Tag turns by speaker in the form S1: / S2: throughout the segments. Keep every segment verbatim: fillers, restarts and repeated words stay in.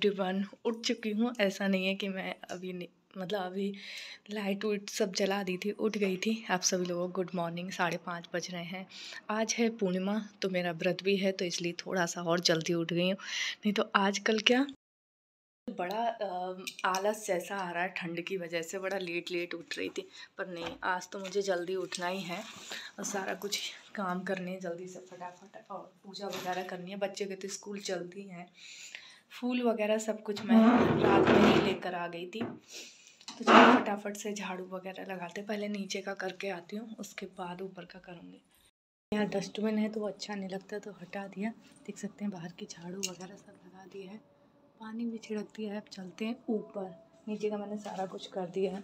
S1: Everyone, उठ चुकी हूँ। ऐसा नहीं है कि मैं अभी नहीं, मतलब अभी लाइट वाइट सब जला दी थी, उठ गई थी। आप सभी लोगों को गुड मॉर्निंग। साढ़े पाँच बज रहे हैं। आज है पूर्णिमा, तो मेरा व्रत भी है, तो इसलिए थोड़ा सा और जल्दी उठ गई हूँ। नहीं तो आजकल क्या बड़ा अ, आलस जैसा आ रहा है, ठंड की वजह से बड़ा लेट लेट उठ रही थी। पर नहीं, आज तो मुझे जल्दी उठना ही है और सारा कुछ काम करने हैं जल्दी से फटाफट, और पूजा वगैरह करनी है। बच्चे के तो स्कूल चलती हैं, फूल वगैरह सब कुछ मैं रात में ही लेकर आ गई थी। तो चलो फटाफट से झाड़ू वगैरह लगाते, पहले नीचे का करके आती हूँ, उसके बाद ऊपर का करूँगी। यहाँ डस्टबिन है तो वो अच्छा नहीं लगता, तो हटा दिया। देख सकते हैं बाहर की झाड़ू वगैरह सब लगा दी है, पानी भी छिड़क दिया है। अब चलते हैं ऊपर। नीचे का मैंने सारा कुछ कर दिया है।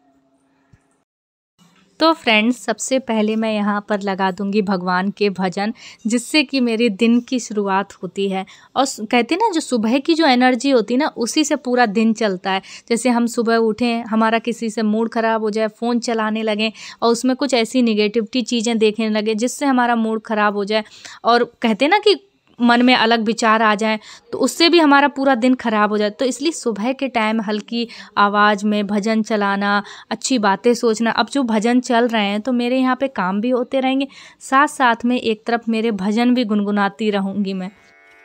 S2: तो फ्रेंड्स, सबसे पहले मैं यहाँ पर लगा दूंगी भगवान के भजन, जिससे कि मेरे दिन की शुरुआत होती है। और कहते हैं ना, जो सुबह की जो एनर्जी होती है ना, उसी से पूरा दिन चलता है। जैसे हम सुबह उठें, हमारा किसी से मूड ख़राब हो जाए, फ़ोन चलाने लगें और उसमें कुछ ऐसी निगेटिविटी चीज़ें देखने लगे जिससे हमारा मूड ख़राब हो जाए, और कहते हैं ना कि मन में अलग विचार आ जाए, तो उससे भी हमारा पूरा दिन खराब हो जाए। तो इसलिए सुबह के टाइम हल्की आवाज़ में भजन चलाना, अच्छी बातें सोचना। अब जो भजन चल रहे हैं तो मेरे यहाँ पे काम भी होते रहेंगे, साथ साथ में एक तरफ मेरे भजन भी गुनगुनाती रहूँगी मैं।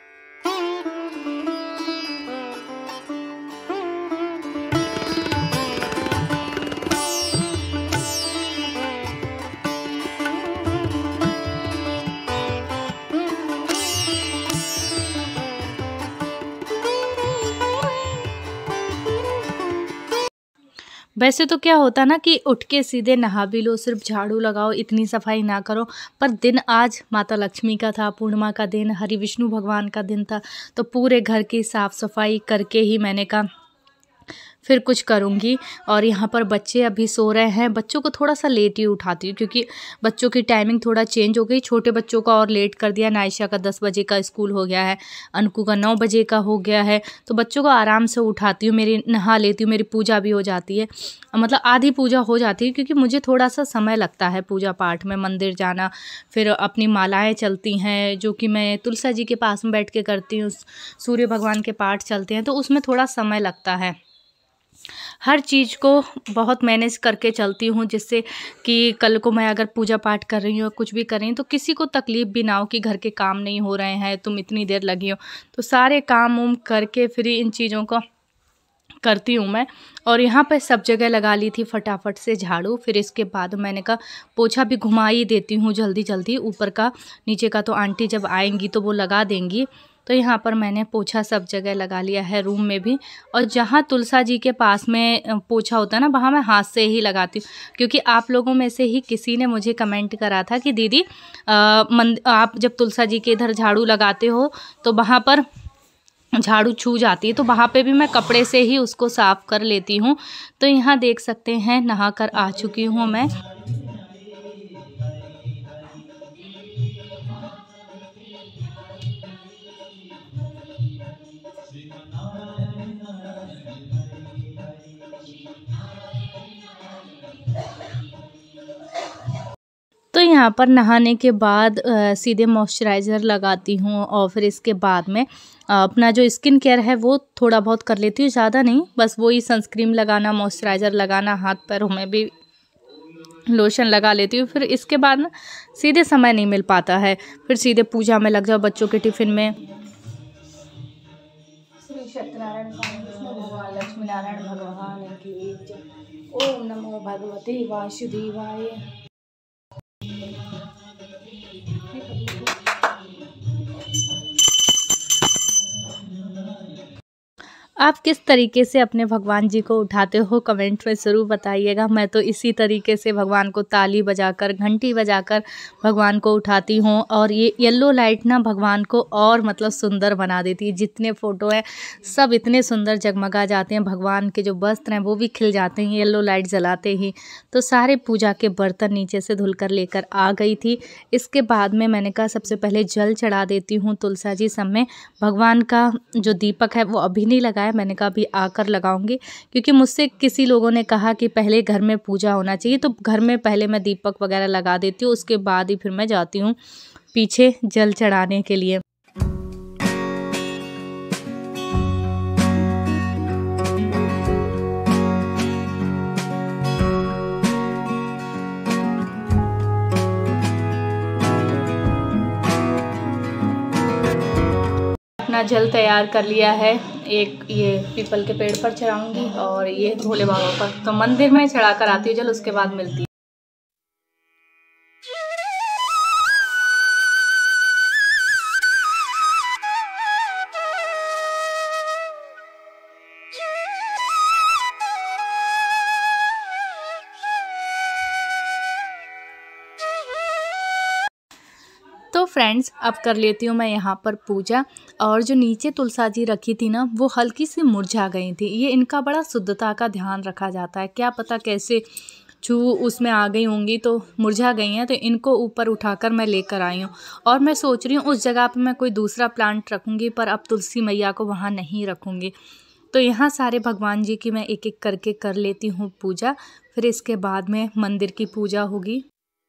S2: वैसे तो क्या होता ना कि उठ के सीधे नहा भी लो, सिर्फ झाड़ू लगाओ, इतनी सफाई ना करो। पर दिन आज माता लक्ष्मी का था, पूर्णिमा का दिन, हरि विष्णु भगवान का दिन था, तो पूरे घर की साफ़ सफाई करके ही मैंने कहा फिर कुछ करूँगी। और यहाँ पर बच्चे अभी सो रहे हैं। बच्चों को थोड़ा सा लेट ही उठाती हूँ, क्योंकि बच्चों की टाइमिंग थोड़ा चेंज हो गई। छोटे बच्चों का और लेट कर दिया। नायशा का दस बजे का स्कूल हो गया है, अनकू का नौ बजे का हो गया है। तो बच्चों को आराम से उठाती हूँ, मेरी नहा लेती हूँ, मेरी पूजा भी हो जाती है, मतलब आधी पूजा हो जाती है, क्योंकि मुझे थोड़ा सा समय लगता है पूजा पाठ में, मंदिर जाना, फिर अपनी मालाएँ चलती हैं जो कि मैं तुलसा जी के पास में बैठ के करती हूँ। सूर्य भगवान के पाठ चलते हैं, तो उसमें थोड़ा समय लगता है। हर चीज़ को बहुत मैनेज करके चलती हूँ, जिससे कि कल को मैं अगर पूजा पाठ कर रही हूँ, कुछ भी कर रही हूँ, तो किसी को तकलीफ़ भी ना हो कि घर के काम नहीं हो रहे हैं, तुम इतनी देर लगी हो। तो सारे काम उम करके फिर इन चीज़ों को करती हूँ मैं। और यहाँ पे सब जगह लगा ली थी फटाफट से झाड़ू। फिर इसके बाद मैंने कहा पोछा भी घुमा ही देती हूँ जल्दी जल्दी, ऊपर का नीचे का तो आंटी जब आएंगी तो वो लगा देंगी। तो यहाँ पर मैंने पोछा सब जगह लगा लिया है, रूम में भी। और जहाँ तुलसा जी के पास में पोछा होता है ना, वहाँ मैं हाथ से ही लगाती हूँ, क्योंकि आप लोगों में से ही किसी ने मुझे कमेंट करा था कि दीदी आ, मंद आप जब तुलसा जी के इधर झाड़ू लगाते हो तो वहाँ पर झाड़ू छू जाती है, तो वहाँ पे भी मैं कपड़े से ही उसको साफ़ कर लेती हूँ। तो यहाँ देख सकते हैं नहा कर आ चुकी हूँ मैं। तो यहाँ पर नहाने के बाद आ, सीधे मॉइस्चराइज़र लगाती हूँ, और फिर इसके बाद में आ, अपना जो स्किन केयर है वो थोड़ा बहुत कर लेती हूँ, ज़्यादा नहीं, बस वही सनस्क्रीन लगाना, मॉइस्चराइज़र लगाना, हाथ पैरों में भी लोशन लगा लेती हूँ। फिर इसके बाद ना सीधे समय नहीं मिल पाता है, फिर सीधे पूजा में लग जाओ, बच्चों के टिफ़िन में।
S1: श्री सत्यनारायण स्वामी विष्णु भगवान लक्ष्मी नारायण भगवान की जय। ओम नमो भगवते वासुदेवाय।
S2: आप किस तरीके से अपने भगवान जी को उठाते हो, कमेंट में ज़रूर बताइएगा। मैं तो इसी तरीके से भगवान को ताली बजाकर, घंटी बजाकर भगवान को उठाती हूँ। और ये येलो लाइट ना भगवान को और मतलब सुंदर बना देती है। जितने फ़ोटो हैं सब इतने सुंदर जगमगा जाते हैं, भगवान के जो वस्त्र हैं वो भी खिल जाते हैं येलो लाइट जलाते ही। तो सारे पूजा के बर्तन नीचे से धुल कर लेकर आ गई थी। इसके बाद में मैंने कहा सबसे पहले जल चढ़ा देती हूँ तुलसा जी सब में। भगवान का जो दीपक है वो अभी नहीं लगाया, मैंने कहा अभी आकर लगाऊंगी, क्योंकि मुझसे किसी लोगों ने कहा कि पहले घर में पूजा होना चाहिए, तो घर में पहले मैं दीपक वगैरह लगा देती हूँ, उसके बाद ही फिर मैं जाती हूँ पीछे जल चढ़ाने के लिए। अपना जल तैयार कर लिया है। एक ये पीपल के पेड़ पर चढ़ाऊँगी और ये भोले बाबा पर। तो मंदिर में चढ़ा कर आती हूँ जल, उसके बाद मिलती हूँ। तो फ्रेंड्स, अब कर लेती हूँ मैं यहाँ पर पूजा। और जो नीचे तुलसा जी रखी थी ना, वो हल्की सी मुरझा गई थी। ये इनका बड़ा शुद्धता का ध्यान रखा जाता है। क्या पता कैसे छू उसमें आ गई होंगी तो मुरझा गई हैं। तो इनको ऊपर उठाकर मैं लेकर आई हूँ और मैं सोच रही हूँ उस जगह पर मैं कोई दूसरा प्लांट रखूँगी, पर अब तुलसी मैया को वहाँ नहीं रखूँगी। तो यहाँ सारे भगवान जी की मैं एक एक करके कर लेती हूँ पूजा। फिर इसके बाद में मंदिर की पूजा होगी।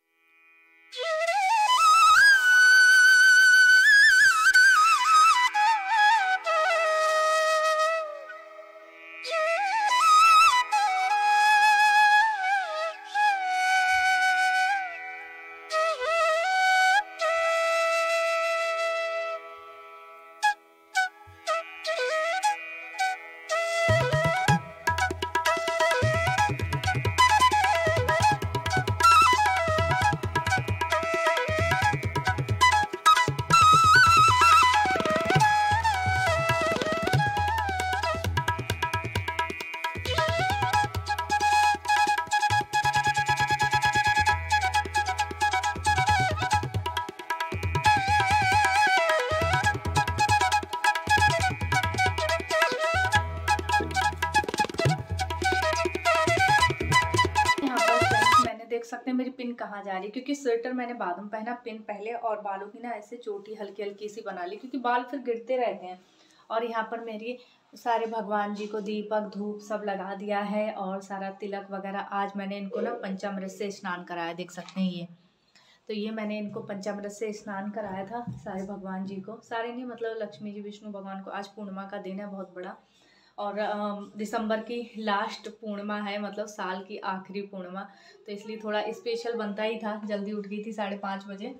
S2: देख सकते हैं मेरी पिन कहाँ जा रही है, क्योंकि स्वेटर मैंने बाद में पहना, पिन पहले, और बालों की ना ऐसे चोटी हल्की हल्की सी बना ली, क्योंकि बाल फिर गिरते रहते हैं। और यहाँ पर मेरी सारे भगवान जी को दीपक धूप सब लगा दिया है और सारा तिलक वगैरह। आज मैंने इनको ना पंचामृत से स्नान कराया, देख सकते हैं ये। तो ये मैंने इनको पंचामृत से स्नान कराया था सारे भगवान जी को। सारे नहीं, मतलब लक्ष्मी जी विष्णु भगवान को। आज पूर्णिमा का दिन है बहुत बड़ा, और दिसंबर की लास्ट पूर्णिमा है, मतलब साल की आखिरी पूर्णिमा। तो इसलिए थोड़ा स्पेशल बनता ही था। जल्दी उठ गई थी, साढ़े पाँच बजे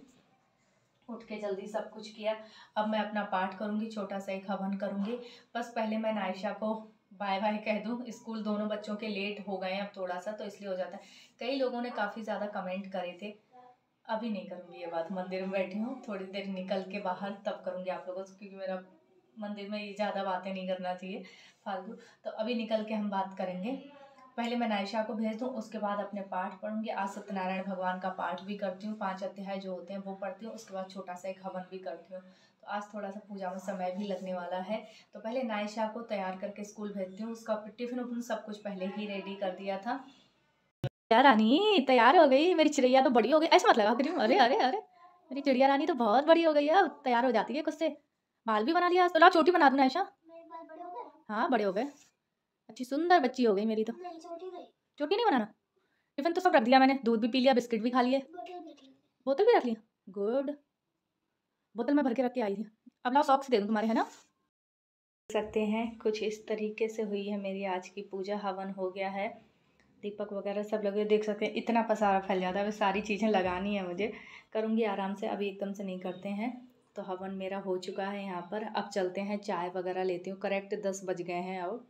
S2: उठ के जल्दी सब कुछ किया। अब मैं अपना पाठ करूँगी, छोटा सा एक हवन करूँगी। बस पहले मैं नायशा को बाय बाय कह दूँ। स्कूल दोनों बच्चों के लेट हो गए हैं अब थोड़ा सा, तो इसलिए हो जाता है। कई लोगों ने काफ़ी ज़्यादा कमेंट करे थे। अभी नहीं करूँगी ये बात, मंदिर में बैठी हूँ, थोड़ी देर निकल के बाहर तब करूँगी आप लोगों से, क्योंकि मेरा मंदिर में ये ज़्यादा बातें नहीं करना चाहिए फालतू। तो अभी निकल के हम बात करेंगे। पहले मैं नायशा को भेज दूँ, उसके बाद अपने पाठ पढ़ूंगी। आज सत्यनारायण भगवान का पाठ भी करती हूँ, पांच अध्याय जो होते हैं वो पढ़ती हूँ। उसके बाद छोटा सा एक हवन भी करती हूँ। तो आज थोड़ा सा पूजा में समय भी लगने वाला है। तो पहले नायशा को तैयार करके स्कूल भेजती हूँ। उसका टिफिन उफिन सब कुछ पहले ही रेडी कर दिया था। यार रानी तैयार हो गई, मेरी चिड़िया तो बड़ी हो गई। ऐसे मत लगा करी, अरे अरे अरे मेरी चिड़िया रानी तो बहुत बड़ी हो गई है, तैयार हो जाती है कुछ से। बाल भी बना लिया, तो ला चोटी बना दूँ नायशा। हाँ बड़े हो गए, अच्छी सुंदर बच्ची हो गई मेरी तो। चोटी नहीं बनाना। टिफिन तो सब रख दिया मैंने, दूध भी पी लिया, बिस्किट भी खा लिए, बोतल भी रख लिया। गुड, बोतल में भर के रख के आई थी। अब लाओ सॉक्स दे दूँ तुम्हारे, है ना। देख सकते हैं कुछ इस तरीके से हुई है मेरी आज की पूजा। हवन हो गया है, दीपक वगैरह सब लगे, देख सकते हैं। इतना पसारा फैल जाता है, वे सारी चीज़ें लगानी है मुझे। करूँगी आराम से, अभी एकदम से नहीं करते हैं। तो हवन मेरा हो चुका है यहाँ पर। अब चलते हैं, चाय वगैरह लेती हूँ। करेक्ट दस बज गए हैं अब।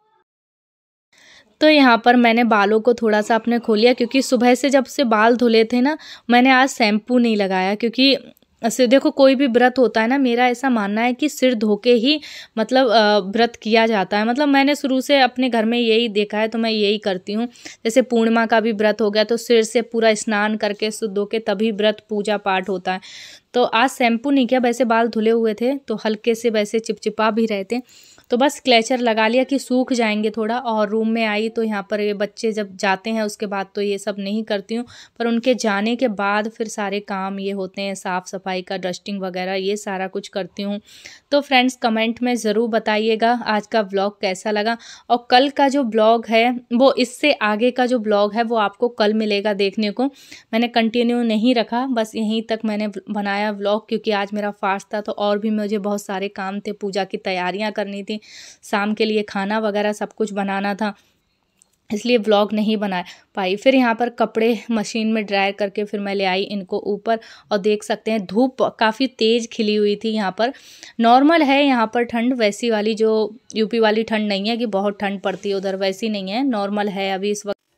S2: तो यहाँ पर मैंने बालों को थोड़ा सा अपने खो लिया, क्योंकि सुबह से जब से बाल धुले थे ना, मैंने आज शैम्पू नहीं लगाया। क्योंकि ऐसे देखो, कोई भी व्रत होता है ना, मेरा ऐसा मानना है कि सिर धो के ही मतलब व्रत किया जाता है। मतलब मैंने शुरू से अपने घर में यही देखा है, तो मैं यही करती हूँ। जैसे पूर्णिमा का भी व्रत हो गया तो सिर से पूरा स्नान करके शुद्ध होके तभी व्रत पूजा पाठ होता है। तो आज शैम्पू नहीं किया, वैसे बाल धुले हुए थे तो हल्के से वैसे चिपचिपा भी रहे थे, तो बस क्लेचर लगा लिया कि सूख जाएंगे थोड़ा। और रूम में आई तो यहाँ पर ये बच्चे जब जाते हैं उसके बाद तो ये सब नहीं करती हूँ, पर उनके जाने के बाद फिर सारे काम ये होते हैं, साफ़ सफाई का, डस्टिंग वगैरह, ये सारा कुछ करती हूँ। तो फ्रेंड्स कमेंट में ज़रूर बताइएगा आज का ब्लॉग कैसा लगा। और कल का जो ब्लॉग है वो, इससे आगे का जो ब्लॉग है वो आपको कल मिलेगा देखने को। मैंने कंटिन्यू नहीं रखा, बस यहीं तक मैंने बनाया व्लॉग, क्योंकि आज मेरा फास्ट था। तो और भी मुझे बहुत सारे काम थे, पूजा की तैयारियां करनी थी, शाम के लिए खाना वगैरह सब कुछ बनाना था। इसलिए व्लॉग नहीं बना पाई। फिर यहाँ पर कपड़े मशीन में ड्राई करके फिर मैं ले आई इनको ऊपर, और देख सकते हैं धूप काफ़ी तेज़ खिली हुई थी। यहाँ पर नॉर्मल है, यहाँ पर ठंड वैसी वाली जो यूपी वाली ठंड नहीं है कि बहुत ठंड पड़ती है उधर, वैसी नहीं है, नॉर्मल है अभी इस वक्त।